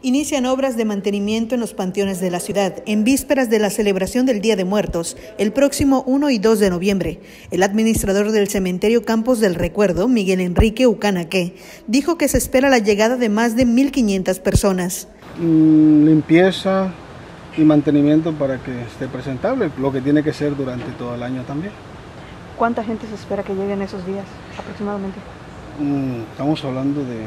Inician obras de mantenimiento en los panteones de la ciudad en vísperas de la celebración del Día de Muertos, el próximo 1 y 2 de noviembre. El administrador del cementerio Campos del Recuerdo, Miguel Enrique Ucanaque, dijo que se espera la llegada de más de 1,500 personas. Limpieza y mantenimiento para que esté presentable, lo que tiene que ser durante todo el año también. ¿Cuánta gente se espera que llegue en esos días aproximadamente? Estamos hablando de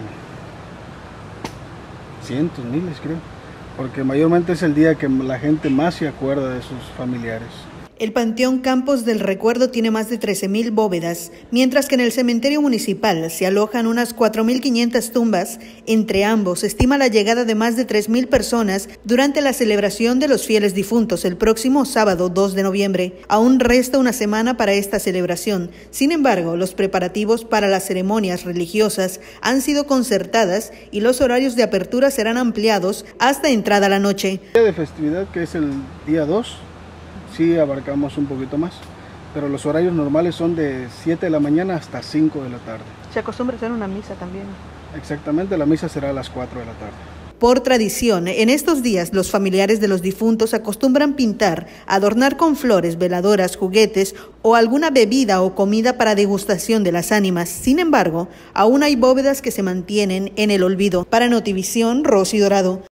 cientos, miles creo, porque mayormente es el día que la gente más se acuerda de sus familiares. El Panteón Campos del Recuerdo tiene más de 13,000 bóvedas, mientras que en el cementerio municipal se alojan unas 4,500 tumbas. Entre ambos se estima la llegada de más de 3,000 personas durante la celebración de los fieles difuntos el próximo sábado 2 de noviembre. Aún resta una semana para esta celebración. Sin embargo, los preparativos para las ceremonias religiosas han sido concertadas y los horarios de apertura serán ampliados hasta entrada la noche. El día de festividad, que es el día 2, sí abarcamos un poquito más, pero los horarios normales son de 7 de la mañana hasta 5 de la tarde. Se acostumbra a hacer una misa también. Exactamente, la misa será a las 4 de la tarde. Por tradición, en estos días los familiares de los difuntos acostumbran pintar, adornar con flores, veladoras, juguetes o alguna bebida o comida para degustación de las ánimas. Sin embargo, aún hay bóvedas que se mantienen en el olvido. Para Notivisión, Rosy Dorado.